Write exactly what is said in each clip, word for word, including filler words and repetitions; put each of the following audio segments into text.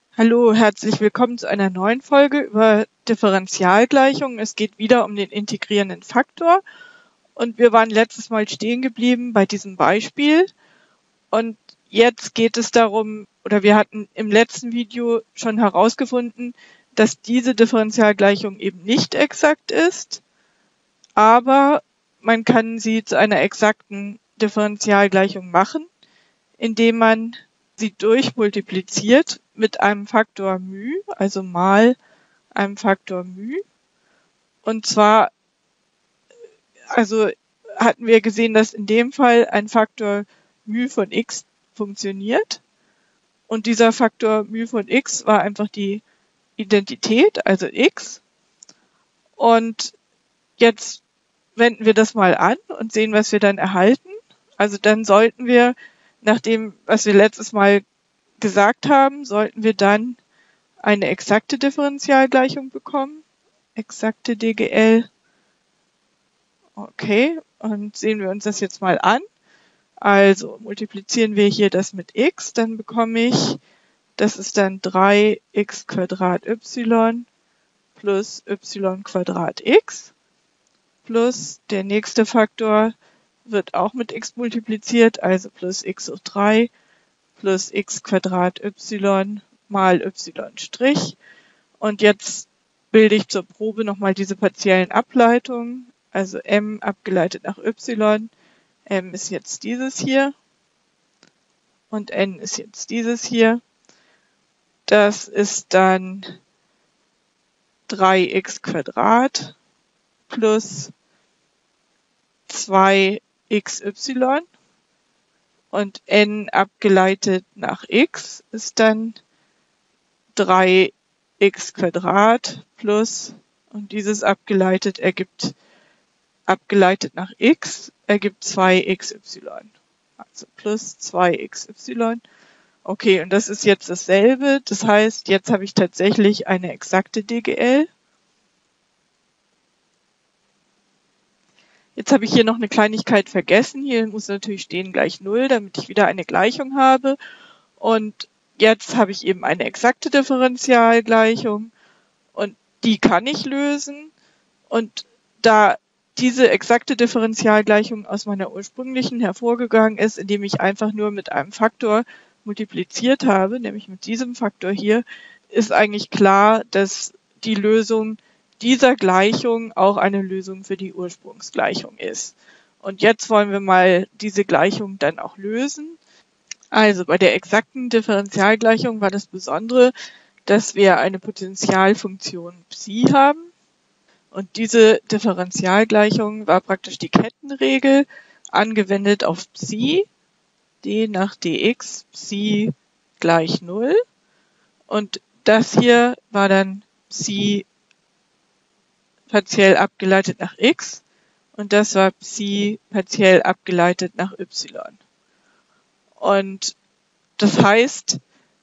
Hallo, herzlich willkommen zu einer neuen Folge über Differentialgleichungen. Es geht wieder um den integrierenden Faktor und wir waren letztes Mal stehen geblieben bei diesem Beispiel und jetzt geht es darum, oder wir hatten im letzten Video schon herausgefunden, dass diese Differentialgleichung eben nicht exakt ist, aber man kann sie zu einer exakten Differentialgleichung machen, indem man sie durchmultipliziert mit einem Faktor μ, also mal einem Faktor μ. Und zwar, also hatten wir gesehen, dass in dem Fall ein Faktor μ von x funktioniert. Und dieser Faktor μ von x war einfach die Identität, also x. Und jetzt wenden wir das mal an und sehen, was wir dann erhalten. Also dann sollten wir, nach dem, was wir letztes Mal gesagt haben, sollten wir dann eine exakte Differentialgleichung bekommen. Exakte D G L. Okay, und sehen wir uns das jetzt mal an. Also multiplizieren wir hier das mit x, dann bekomme ich, das ist dann drei x Quadrat y plus y Quadrat x plus der nächste Faktor wird auch mit x multipliziert, also plus x hoch drei plus x Quadrat y mal y Strich. Und jetzt bilde ich zur Probe nochmal diese partiellen Ableitungen, also m abgeleitet nach y. M ist jetzt dieses hier und n ist jetzt dieses hier. Das ist dann drei x Quadrat plus zwei x y. Und n abgeleitet nach x ist dann drei x Quadrat plus, und dieses abgeleitet ergibt, abgeleitet nach x, ergibt zwei x y. Also plus zwei x y. Okay, und das ist jetzt dasselbe. Das heißt, jetzt habe ich tatsächlich eine exakte D G L. Jetzt habe ich hier noch eine Kleinigkeit vergessen. Hier muss natürlich stehen gleich null, damit ich wieder eine Gleichung habe. Und jetzt habe ich eben eine exakte Differentialgleichung und die kann ich lösen. Und da diese exakte Differentialgleichung aus meiner ursprünglichen hervorgegangen ist, indem ich einfach nur mit einem Faktor multipliziert habe, nämlich mit diesem Faktor hier, ist eigentlich klar, dass die Lösung dieser Gleichung auch eine Lösung für die Ursprungsgleichung ist. Und jetzt wollen wir mal diese Gleichung dann auch lösen. Also bei der exakten Differentialgleichung war das Besondere, dass wir eine Potentialfunktion Psi haben. Und diese Differentialgleichung war praktisch die Kettenregel angewendet auf Psi, d nach dx, Psi gleich null. Und das hier war dann Psi partiell abgeleitet nach x und das war Psi partiell abgeleitet nach y. Und das heißt,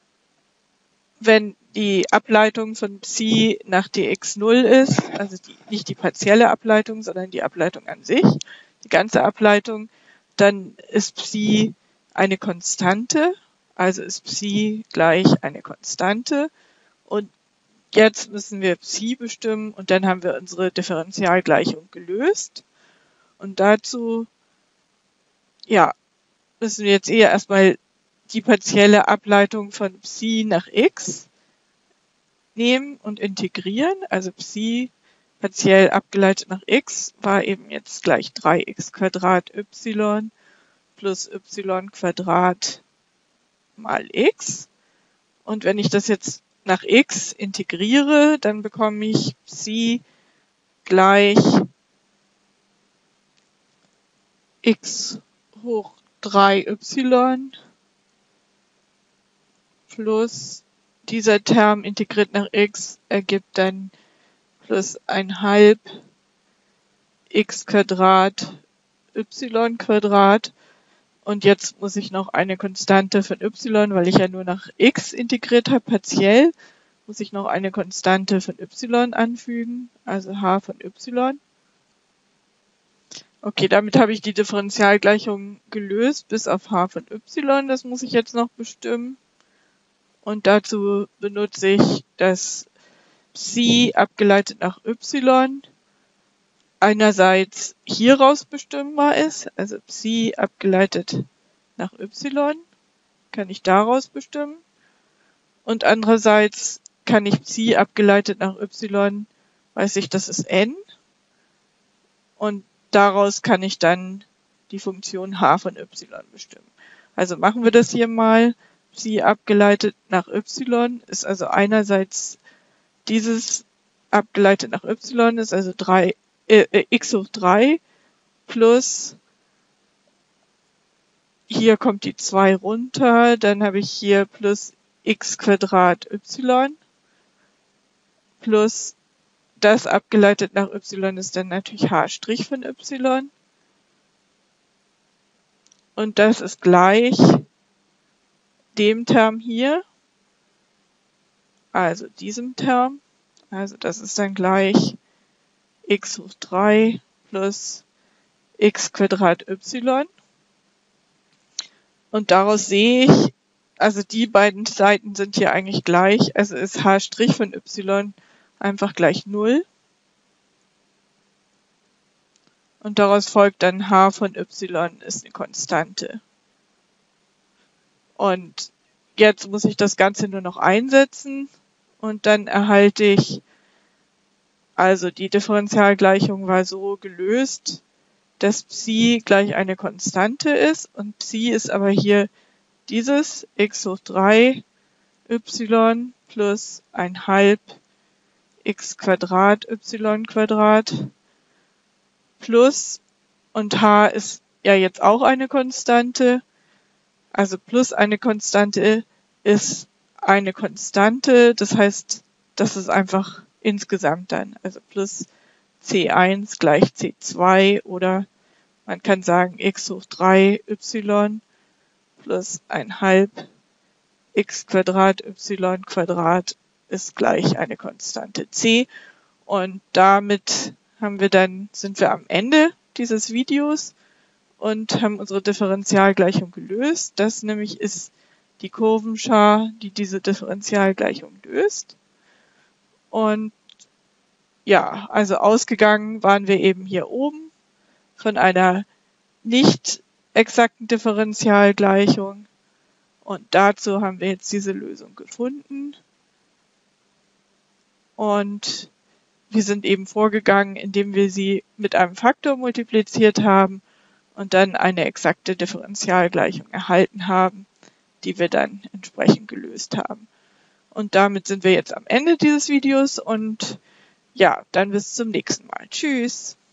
wenn die Ableitung von Psi nach dx null ist, also die, nicht die partielle Ableitung, sondern die Ableitung an sich, die ganze Ableitung, dann ist Psi eine Konstante, also ist Psi gleich eine Konstante. Und jetzt müssen wir Psi bestimmen und dann haben wir unsere Differentialgleichung gelöst. Und dazu, ja, müssen wir jetzt eher erstmal die partielle Ableitung von Psi nach x nehmen und integrieren. Also Psi partiell abgeleitet nach x war eben jetzt gleich drei x Quadrat y plus y Quadrat mal x. Und wenn ich das jetzt nach x integriere, dann bekomme ich Psi gleich x hoch drei y plus dieser Term integriert nach x ergibt dann plus ein halb x Quadrat y Quadrat. Und jetzt muss ich noch eine Konstante von y, weil ich ja nur nach x integriert habe, partiell, muss ich noch eine Konstante von y anfügen, also h von y. Okay, damit habe ich die Differentialgleichung gelöst bis auf h von y, das muss ich jetzt noch bestimmen. Und dazu benutze ich das Psi abgeleitet nach y einerseits hieraus bestimmbar ist, also Psi abgeleitet nach y kann ich daraus bestimmen, und andererseits kann ich Psi abgeleitet nach y, weiß ich, das ist n, und daraus kann ich dann die Funktion h von y bestimmen. Also machen wir das hier mal. Psi abgeleitet nach y ist also einerseits dieses abgeleitet nach y ist also drei, äh, x hoch drei plus, hier kommt die zwei runter, dann habe ich hier plus x Quadrat y plus das abgeleitet nach y ist dann natürlich h' von y. Und das ist gleich dem Term hier, also diesem Term. Also das ist dann gleich x hoch drei plus x Quadrat y. Und daraus sehe ich, also die beiden Seiten sind hier eigentlich gleich, also ist h' von y einfach gleich null. Und daraus folgt dann h von y ist eine Konstante. Und jetzt muss ich das Ganze nur noch einsetzen und dann erhalte ich, also die Differentialgleichung war so gelöst, dass Psi gleich eine Konstante ist und Psi ist aber hier dieses x hoch drei y plus ein halb x Quadrat y Quadrat plus, und h ist ja jetzt auch eine Konstante, also plus eine Konstante ist eine Konstante, das heißt, das ist einfach insgesamt dann, also plus c eins gleich c zwei oder man kann sagen x hoch drei y plus ein halb x Quadrat y Quadrat ist gleich eine Konstante c. Und damit haben wir dann, sind wir am Ende dieses Videos und haben unsere Differentialgleichung gelöst. Das nämlich ist die Kurvenschar, die diese Differentialgleichung löst. Und ja, also ausgegangen waren wir eben hier oben von einer nicht exakten Differentialgleichung. Und dazu haben wir jetzt diese Lösung gefunden. Und wir sind eben vorgegangen, indem wir sie mit einem Faktor multipliziert haben und dann eine exakte Differentialgleichung erhalten haben, die wir dann entsprechend gelöst haben. Und damit sind wir jetzt am Ende dieses Videos und ja, dann bis zum nächsten Mal. Tschüss!